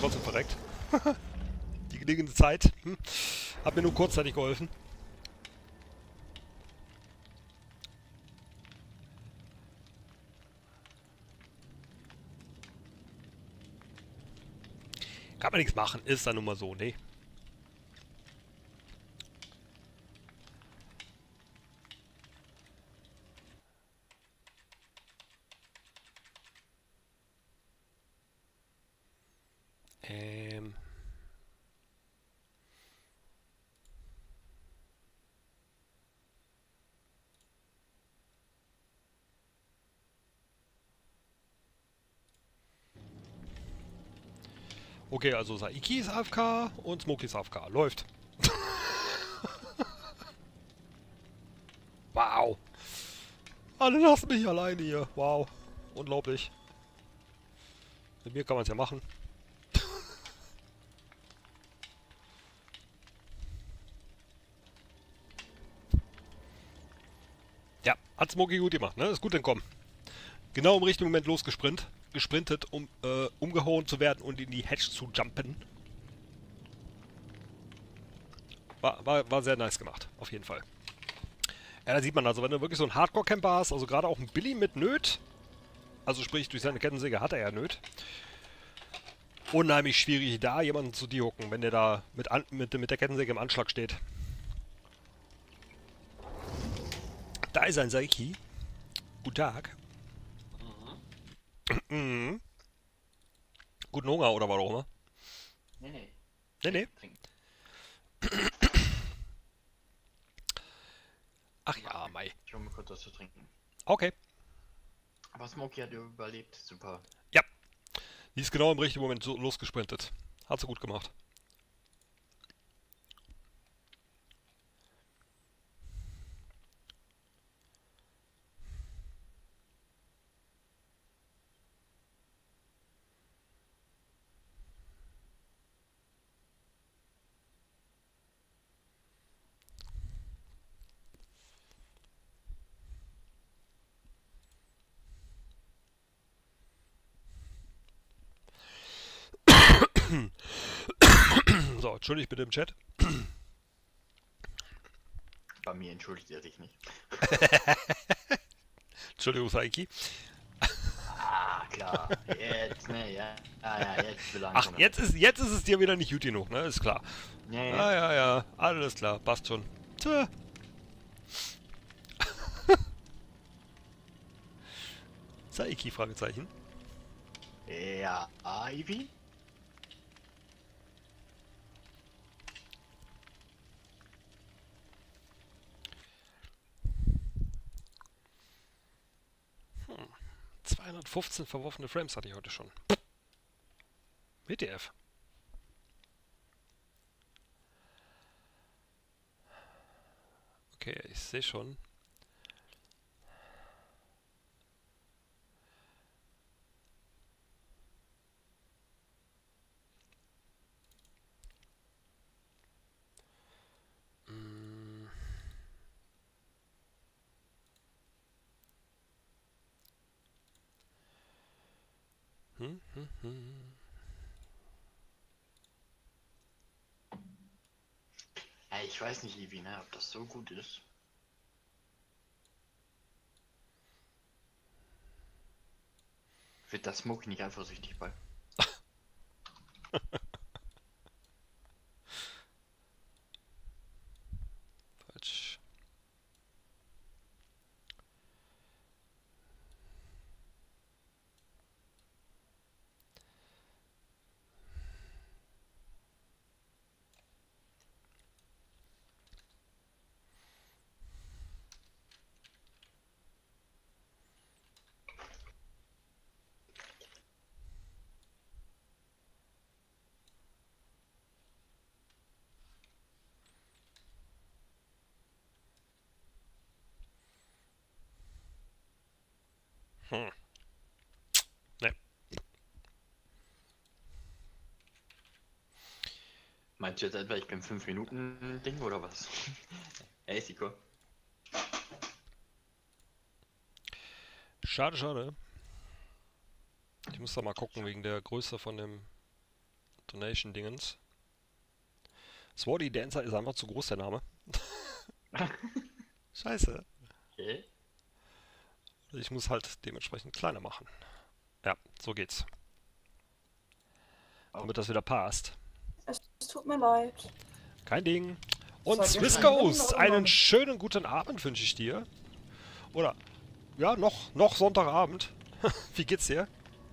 trotzdem verreckt. Die gelegene Zeit hat mir nur kurzzeitig geholfen. Kann man nichts machen, ist dann nun mal so, ne? Ähm... Okay, also Saiki ist AFK und Smokey ist AFK. Läuft. Wow. Alle lassen mich alleine hier. Wow. Unglaublich. Mit mir kann man es ja machen. Ja, hat Smokey gut gemacht, ne? Ist gut entkommen. Genau im richtigen Moment gesprintet, um umgehauen zu werden und in die Hedge zu jumpen. War sehr nice gemacht, auf jeden Fall. Ja, da sieht man also, wenn du wirklich so einen Hardcore-Camper hast, also gerade auch ein Billy mit Nöt, also sprich durch seine Kettensäge hat er ja Nöt, unheimlich schwierig da jemanden zu dehocken, wenn der da mit der Kettensäge im Anschlag steht. Da ist ein Saiki. Guten Tag. Mhm. Guten Hunger oder was auch immer. Nee, nee. Nee, nee. Trinken. Ach ja, Mai. Ich hole mir kurz was zu trinken. Okay. Aber Smokey hat überlebt. Super. Ja. Die ist genau im richtigen Moment so losgesprintet. Hat sie gut gemacht. So, entschuldigt bitte im Chat. Bei mir entschuldigt er sich nicht. Entschuldigung, Saiki. Ah, klar. Jetzt, ne, ja. Ja, jetzt will Ach, jetzt ist es dir wieder nicht gut genug, ne? Ist klar. Nee. Ah, ja, ja. Alles klar. Passt schon. Tja. Saiki, Fragezeichen. Ja, Ivy? Hm. 215 verworfene Frames hatte ich heute schon. WTF. Okay, ich sehe schon. Hm. Hm. Ja, ich weiß nicht, Ivy, ne, ob das so gut ist. Wird das Smokey nicht eifersüchtig bei? Falsch. Hm. Ne. Meinst du jetzt etwa, ich bin 5 Minuten Ding oder was? Ey, Siko. Schade, schade. Ich muss da mal gucken wegen der Größe von dem Donation-Dingens. Swordy Dancer ist einfach zu groß, der Name. Scheiße. Okay. Ich muss halt dementsprechend kleiner machen. Ja, so geht's. Damit das wieder passt. Es tut mir leid. Kein Ding. Und Seid ihr Swiss schon Ghost, drin, oder einen noch? schönen guten Abend wünsche ich dir. Oder, ja, noch Sonntagabend. Wie geht's dir?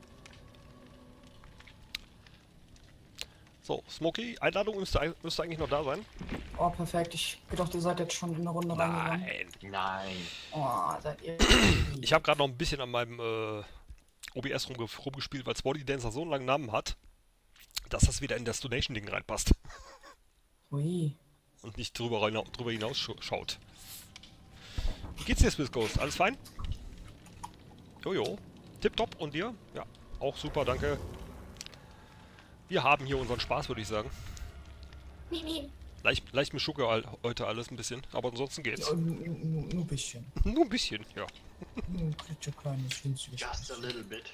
So, Smokey, Einladung müsste eigentlich noch da sein. Oh, perfekt. Ich gedacht, ihr seid jetzt schon in eine Runde reingegangen. Nein. Nein. Oh, seid ihr. Ich habe gerade noch ein bisschen an meinem OBS rumgespielt, weil Swordy Dancer so einen langen Namen hat, dass das wieder in das Donation-Ding reinpasst. Ui. Und nicht drüber hinaus schaut. Wie geht's dir, Swiss Ghost? Alles fein? Jojo. Tipptopp. Und dir? Ja, auch super, danke. Wir haben hier unseren Spaß, würde ich sagen. Mimi. Leicht mit Schucke heute alles ein bisschen, aber ansonsten geht's. Ja, nur ein bisschen. Nur ein bisschen, ja. Nur ein kleines winziges. Just a little bit.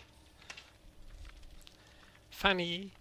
Funny.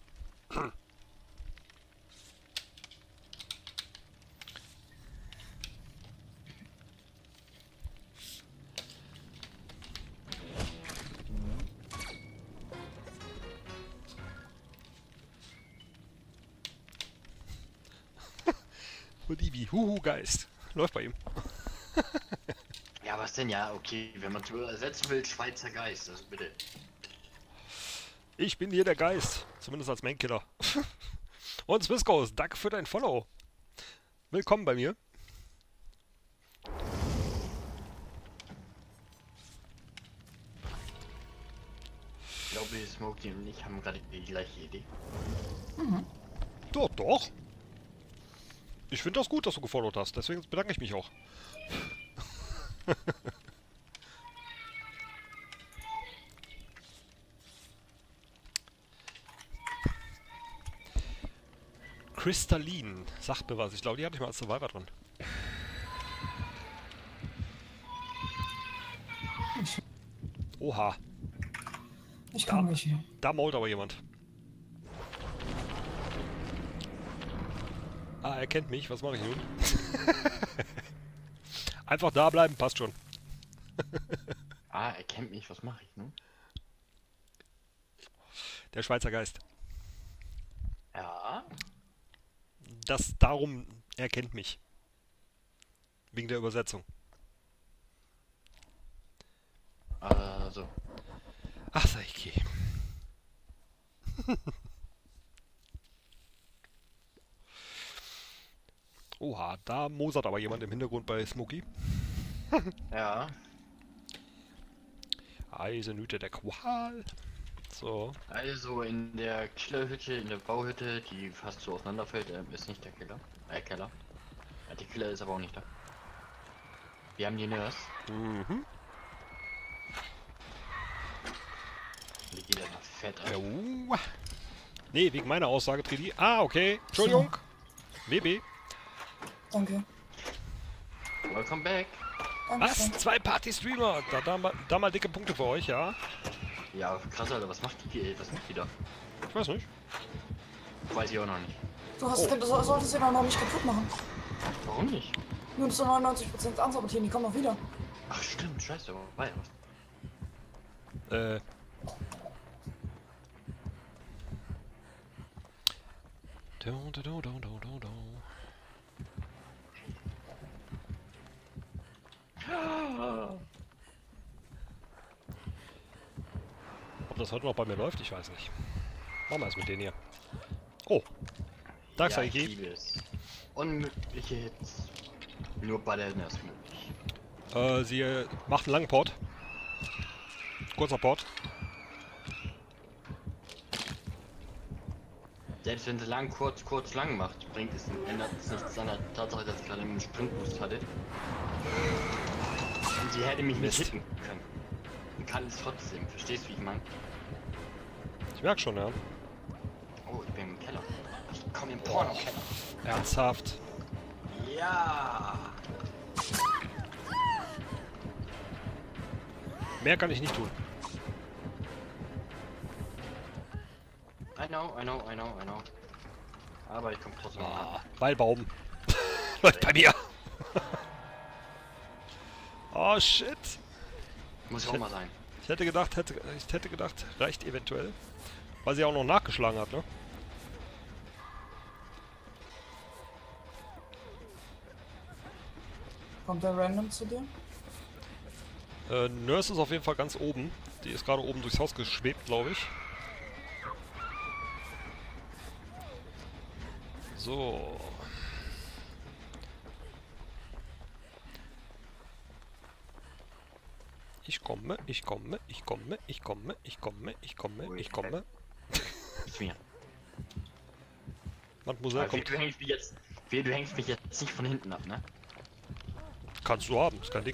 Olivi, Huhu-Geist. Läuft bei ihm. Ja, was denn? Ja, okay. Wenn man es übersetzen will, Schweizer Geist, also bitte. Ich bin hier der Geist. Zumindest als Mainkiller. Und Swiss Ghost, danke für dein Follow. Willkommen bei mir. Ich glaube, Smokey und ich haben gerade die gleiche Idee. Doch, doch. Ich finde das gut, dass du gefollowt hast. Deswegen bedanke ich mich auch. Crystalline. Sagt mir was. Ich glaube, die hatte ich mal als Survivor drin. Oha. Ich kann mich hier. Da mault aber jemand. Ah, er kennt mich. Was mache ich nun? Einfach da bleiben, passt schon. Ah, er kennt mich, was mache ich nun? Der Schweizer Geist. Ja. Darum, er kennt mich. Wegen der Übersetzung. Also. Ach, Saiki. Oha, da mosert aber jemand im Hintergrund bei Smokey. Ja. Eisenhüte der Qual. So. Also in der Killerhütte, in der Bauhütte, die fast so auseinanderfällt, ist nicht der Killer. Keller. Ja, der Killer ist aber auch nicht da. Wir haben die Nurse. Mhm. Die geht einfach fett ab. Jo. Nee, wegen meiner Aussage, Tridi. Ah, okay. Entschuldigung. WB. Danke. Welcome back. Was? Dankeschön. 2 Party-Streamer. Da mal dicke Punkte für euch, ja? Ja, krass, Alter, was macht die da? Ich weiß nicht. Weiß ich auch noch nicht. Du solltest sie doch noch nicht kaputt machen. Warum nicht? Nur zu 99% ansabotieren, die kommen noch wieder. Ach stimmt, scheiße, war ja was. Ob das heute noch bei mir läuft, ich weiß nicht. Machen wir es mit denen hier. Oh. Danke, Ja, ich Saiki. liebe es. Unmögliche Hits. Nur bei der Nurse möglich. Sie macht einen langen Port. Kurzer Port. Selbst wenn sie lang, kurz, lang macht, ändert es nichts an der Tatsache, dass ich gerade einen Sprintboost hatte. Und sie hätte mich nicht Mist. hitten können. Und kann es trotzdem. Verstehst du, wie ich meine? Ich merke schon, ja. Oh, ich bin im Keller. Ich komme im Porno-Keller. Ernsthaft. Ja. Mehr kann ich nicht tun. know. Aber ich komme trotzdem mal Ah, Weilbaum. Läuft bei mir. Oh shit. Muss ja auch mal sein. Ich hätte gedacht, reicht eventuell. Weil sie auch noch nachgeschlagen hat, ne? Kommt der random zu dir? Nurse ist auf jeden Fall ganz oben. Die ist gerade oben durchs Haus geschwebt, glaube ich. So. Ich komme. Ist mir. Mademoiselle Aber kommt. du hängst mich jetzt nicht von hinten ab, ne? Kannst du haben, ist kein Ding.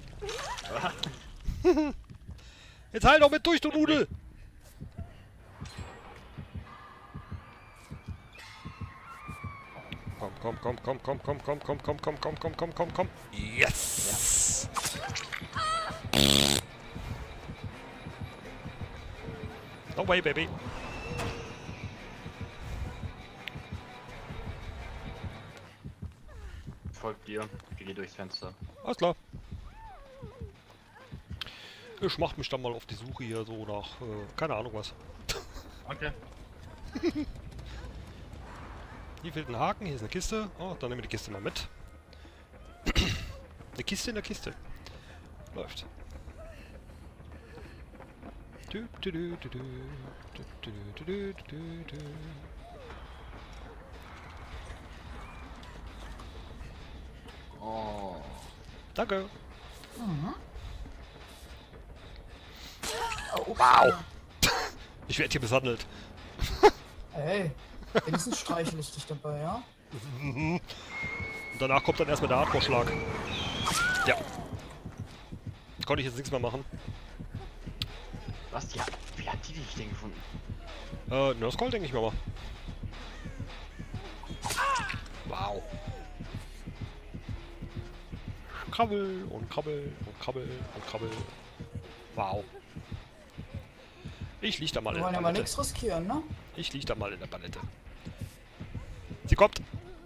Jetzt halt doch mit durch, du Nudel! Komm. Yes! No way, baby. Folgt dir, geh durchs Fenster. Alles klar. Ich mach mich dann mal auf die Suche hier so nach, keine Ahnung was. Okay. Hier fehlt ein Haken, hier ist eine Kiste. Oh, dann nehmen wir die Kiste mal mit. Eine Kiste in der Kiste. Läuft. Oh. Danke. Mhm. Oh, Wow. Ich werde hier misshandelt. Hey, wenigstens streichel ich dich dabei, ja? Und danach kommt dann erstmal der Hardcore-Schlag. Ja. Konnte ich jetzt nichts mehr machen. Was? Ja, wie hat die dich denn gefunden? Nurse Call, denke ich mir mal. Wow. Krabbel und krabbel und krabbel und krabbel. Wow. Ich lieg da mal Wir in der wollen ja mal Palette. nichts riskieren, ne? Ich lieg da mal in der Palette. Sie kommt.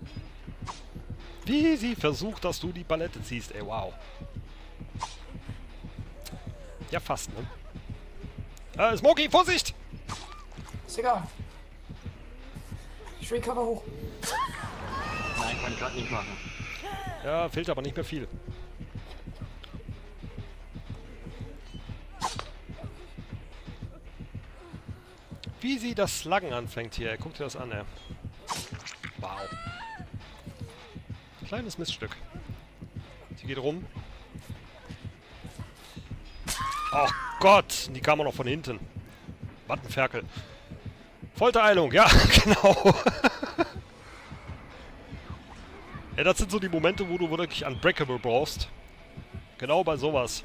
Wie sie versucht, dass du die Palette ziehst, ey, wow. Ja, fast, ne? Smokey, Vorsicht! Ist egal. Ich recover hoch. Nein, kann ich gerade nicht machen. Ja, fehlt aber nicht mehr viel. Wie sie das Sluggen anfängt hier. Guck dir das an, ey. Wow. Kleines Miststück. Sie geht rum. Oh Gott! Die kam auch noch von hinten. Was ein Ferkel. Foltereilung, ja, genau. Ja, das sind so die Momente, wo du wirklich Unbreakable brauchst. Genau bei sowas.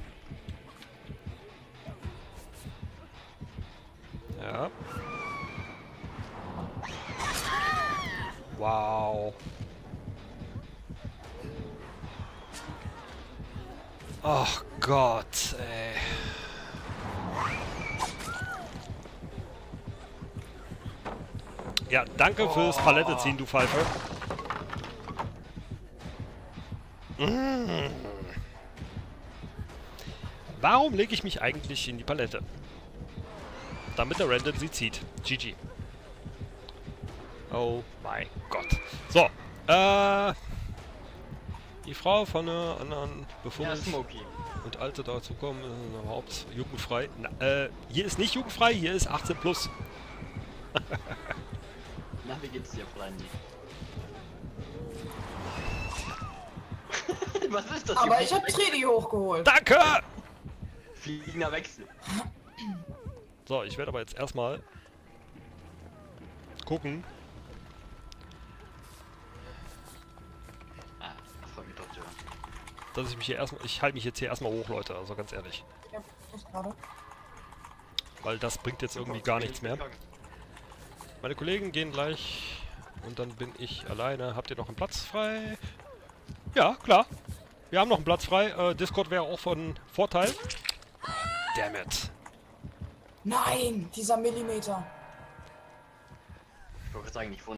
Ja. Wow. Ach Gott, ey. Ja, danke fürs Palette ziehen, du Pfeife. Mm. Warum lege ich mich eigentlich in die Palette? Damit der Random sie zieht. GG. Oh mein Gott. So, die Frau von einer anderen Ja, befunden Smokey. und Alte dazu kommen, überhaupt jugendfrei. Na, hier ist nicht jugendfrei, hier ist 18 plus. Na, wie geht's dir, Freunde? Was ist das? Aber hier? ich hab Tredi hochgeholt. Danke! Fliegender Wechsel. So, ich werde aber jetzt erstmal gucken. Ah, das freut mich doch zu hören. Dass ich mich hier erstmal. Ich halte mich jetzt hier erstmal hoch, Leute, also ganz ehrlich. Ja, das gerade. Weil das bringt jetzt irgendwie gar nichts mehr. Meine Kollegen gehen gleich und dann bin ich alleine. Habt ihr noch einen Platz frei? Ja, klar. Wir haben noch einen Platz frei. Discord wäre auch von Vorteil. Damn it. Nein, dieser Millimeter. wollte gerade sagen, ich wohne